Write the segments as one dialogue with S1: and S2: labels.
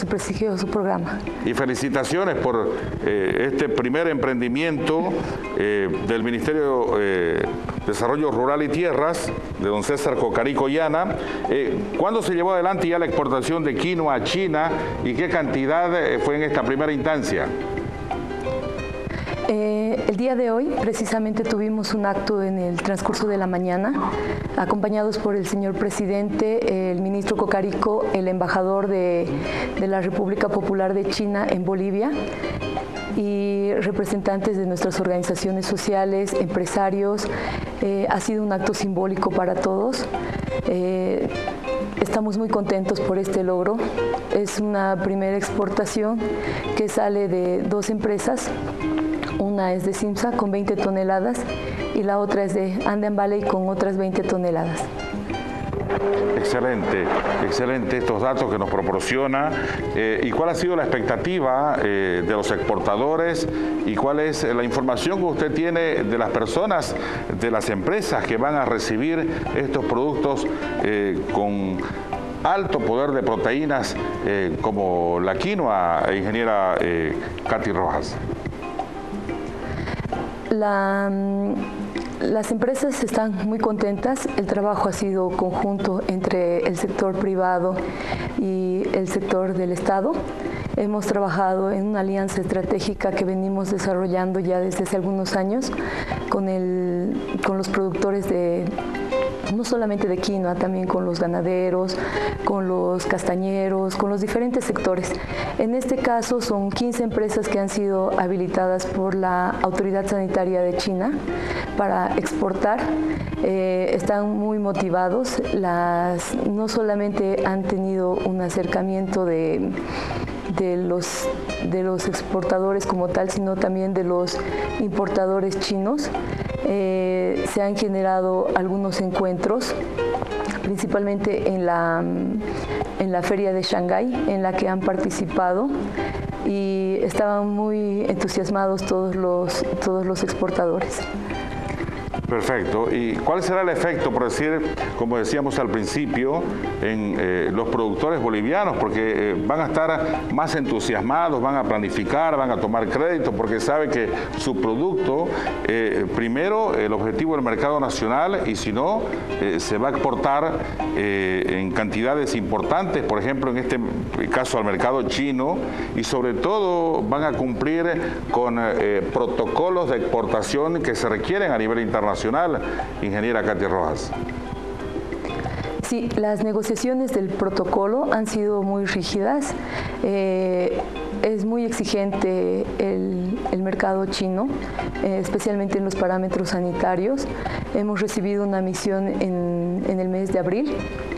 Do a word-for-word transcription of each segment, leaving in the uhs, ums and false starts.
S1: su prestigioso programa.
S2: Y felicitaciones por eh, este primer emprendimiento eh, del Ministerio de eh, Desarrollo Rural y Tierras, de don César Cocarico Llana. Eh, ¿Cuándo se llevó adelante ya la exportación de quinoa a China y qué cantidad eh, fue en esta primera instancia?
S1: Eh, el día de hoy precisamente tuvimos un acto en el transcurso de la mañana, acompañados por el señor presidente, el ministro Cocarico, el embajador de, de la República Popular de China en Bolivia y representantes de nuestras organizaciones sociales, empresarios. Eh, ha sido un acto simbólico para todos. Eh, Estamos muy contentos por este logro. Es una primera exportación que sale de dos empresas. Una es de Simsa con veinte toneladas y la otra es de Andean Valley con otras veinte toneladas.
S2: Excelente, excelente estos datos que nos proporciona. Eh, ¿Y cuál ha sido la expectativa eh, de los exportadores y cuál es la información que usted tiene de las personas, de las empresas que van a recibir estos productos eh, con alto poder de proteínas eh, como la quinoa, ingeniera eh, Katy Rojas?
S1: La, las empresas están muy contentas. El trabajo ha sido conjunto entre el sector privado y el sector del Estado. Hemos trabajado en una alianza estratégica que venimos desarrollando ya desde hace algunos años con, el, con los productores de, no solamente de quinoa, también con los ganaderos, con los castañeros, con los diferentes sectores. En este caso son quince empresas que han sido habilitadas por la Autoridad Sanitaria de China para exportar. Eh, están muy motivados. Las, no solamente han tenido un acercamiento de, de, los, de los exportadores como tal, sino también de los importadores chinos. Eh, se han generado algunos encuentros, principalmente en la, en la feria de Shanghái, en la que han participado y estaban muy entusiasmados todos los, todos los exportadores.
S2: Perfecto. ¿Y cuál será el efecto, por decir, como decíamos al principio, en eh, los productores bolivianos? Porque eh, van a estar más entusiasmados, van a planificar, van a tomar crédito, porque saben que su producto, eh, primero, el objetivo del mercado nacional, y si no, eh, se va a exportar eh, en cantidades importantes, por ejemplo, en este caso al mercado chino, y sobre todo van a cumplir con eh, protocolos de exportación que se requieren a nivel internacional. Ingeniera Katy Rojas.
S1: Sí, las negociaciones del protocolo han sido muy rígidas. Eh, es muy exigente el, el mercado chino, eh, especialmente en los parámetros sanitarios. Hemos recibido una misión en, en el mes de abril.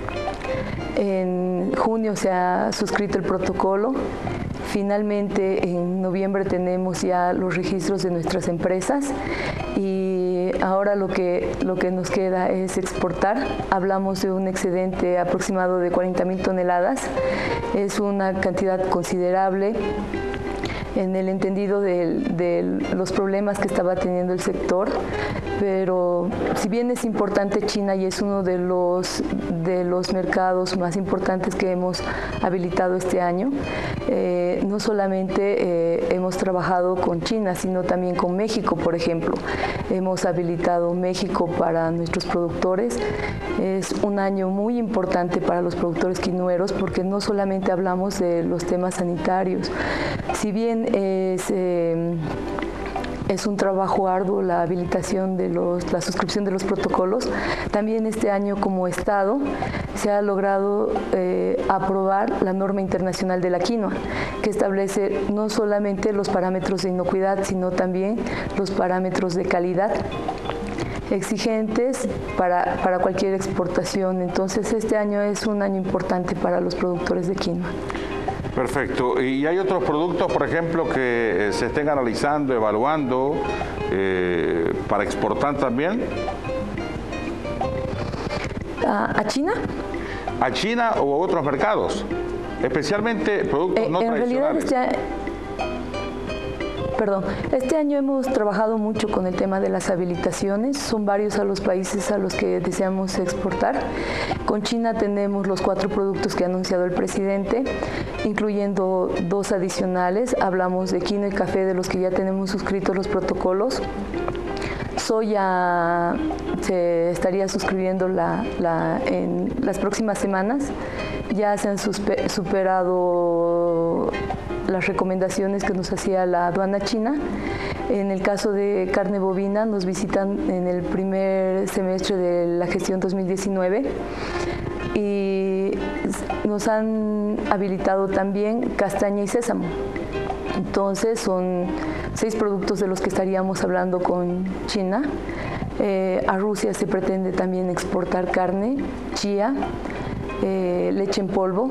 S1: En junio se ha suscrito el protocolo. Finalmente, en noviembre tenemos ya los registros de nuestras empresas y ahora lo que, lo que nos queda es exportar. Hablamos de un excedente aproximado de cuarenta mil toneladas. Es una cantidad considerable en el entendido de, de los problemas que estaba teniendo el sector, pero si bien es importante China y es uno de los, de los mercados más importantes que hemos habilitado este año, eh, no solamente eh, hemos trabajado con China, sino también con México, por ejemplo. Hemos habilitado México para nuestros productores. Es un año muy importante para los productores quinoeros porque no solamente hablamos de los temas sanitarios, si bien es, eh, es un trabajo arduo la habilitación de los, la suscripción de los protocolos, también este año como Estado se ha logrado eh, aprobar la norma internacional de la quinoa, que establece no solamente los parámetros de inocuidad, sino también los parámetros de calidad exigentes para, para cualquier exportación. Entonces este año es un año importante para los productores de quinoa.
S2: Perfecto. ¿Y hay otros productos, por ejemplo, que eh, se estén analizando, evaluando eh, para exportar también?
S1: ¿A, a China?
S2: ¿A China o a otros mercados? Especialmente productos
S1: eh,
S2: no
S1: en
S2: tradicionales.
S1: Realidad este, perdón, este año hemos trabajado mucho con el tema de las habilitaciones. Son varios a los países a los que deseamos exportar. Con China tenemos los cuatro productos que ha anunciado el presidente. incluyendo dos adicionales. Hablamos de quinoa y café, de los que ya tenemos suscritos los protocolos. Soya se estaría suscribiendo la, la, en las próximas semanas. Ya se han superado las recomendaciones que nos hacía la aduana china. En el caso de carne bovina, nos visitan en el primer semestre de la gestión dos mil diecinueve y nos han habilitado también castaña y sésamo. Entonces son seis productos de los que estaríamos hablando con China. Eh, a Rusia se pretende también exportar carne, chía, eh, leche en polvo.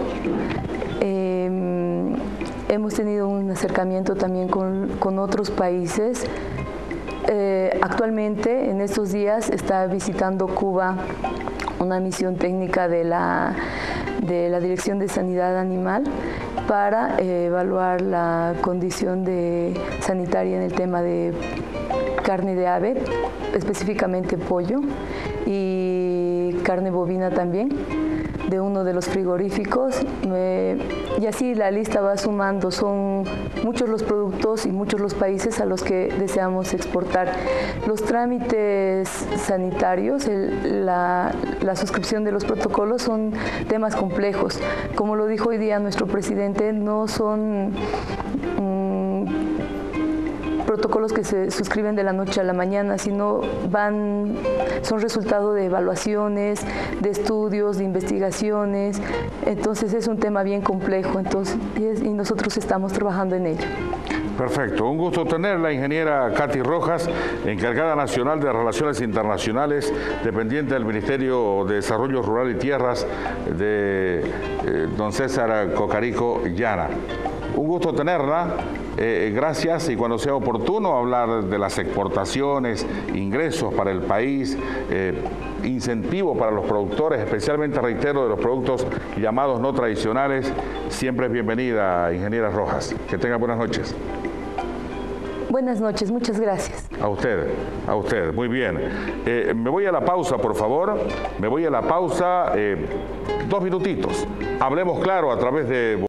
S1: Eh, hemos tenido un acercamiento también con, con otros países. Eh, actualmente, en estos días, está visitando Cuba una misión técnica de la, de la Dirección de Sanidad Animal para eh, evaluar la condición de, sanitaria en el tema de carne de ave, específicamente pollo, y carne bovina también, de uno de los frigoríficos. Eh, y así la lista va sumando. Son muchos los productos y muchos los países a los que deseamos exportar. Los trámites sanitarios, el, la, la suscripción de los protocolos son temas complejos. Como lo dijo hoy día nuestro presidente, no son mmm, protocolos que se suscriben de la noche a la mañana, sino van, son resultado de evaluaciones, de estudios, de investigaciones. Entonces es un tema bien complejo, entonces, y, es, y nosotros estamos trabajando en ello.
S2: Perfecto, un gusto tenerla, ingeniera Katy Rojas, encargada nacional de Relaciones Internacionales, dependiente del Ministerio de Desarrollo Rural y Tierras de eh, don César Cocarico Llana. Un gusto tenerla, eh, gracias, y cuando sea oportuno hablar de las exportaciones, ingresos para el país, eh, incentivos para los productores, especialmente, reitero, de los productos llamados no tradicionales, siempre es bienvenida, ingeniera Rojas. Que tenga buenas noches.
S1: Buenas noches, muchas gracias.
S2: A usted, a usted, muy bien. Eh, me voy a la pausa, por favor, me voy a la pausa, eh, dos minutitos. Hablemos claro a través de...